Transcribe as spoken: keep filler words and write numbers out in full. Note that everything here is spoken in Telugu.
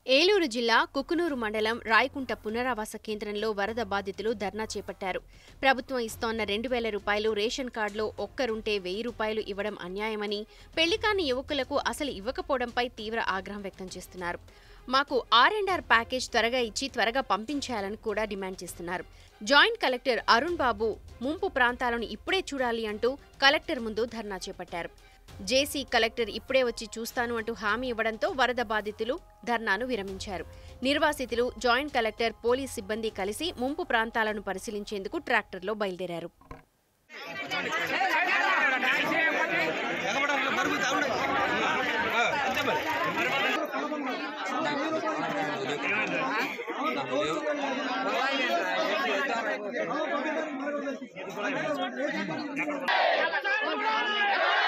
ఏలూరు జిల్లా కుకునూరు మండలం రాయకుంట పునరావాస కేంద్రంలో వరద బాధితులు ధర్నా చేపట్టారు. ప్రభుత్వం ఇస్తోన్న రెండు వేల రూపాయలు రేషన్ కార్డులో ఒక్కరుంటే వెయ్యి రూపాయలు ఇవ్వడం అన్యాయమని, పెళ్లికాని యువకులకు అసలు ఇవ్వకపోవడంపై తీవ్ర ఆగ్రహం వ్యక్తం చేస్తున్నారు. మాకు ఆర్ అండ్ ఆర్ ప్యాకేజ్ త్వరగా ఇచ్చి త్వరగా పంపించేయాలని కూడా డిమాండ్ చేస్తున్నారు. జాయింట్ కలెక్టర్ అరుణ్ బాబు ముంపు ప్రాంతాలను ఇప్పుడే చూడాలి అంటూ కలెక్టర్ ముందు ధర్నా చేపట్టారు. జేసీ కలెక్టర్ ఇప్పుడే వచ్చి చూస్తాను అంటూ హామీ ఇవ్వడంతో వరద బాధితులు ధర్నాను విరమించారు. నిర్వాసితులు, జాయింట్ కలెక్టర్, పోలీస్ సిబ్బంది కలిసి ముంపు ప్రాంతాలను పరిశీలించేందుకు ట్రాక్టర్లో బయలుదేరారు. Come on.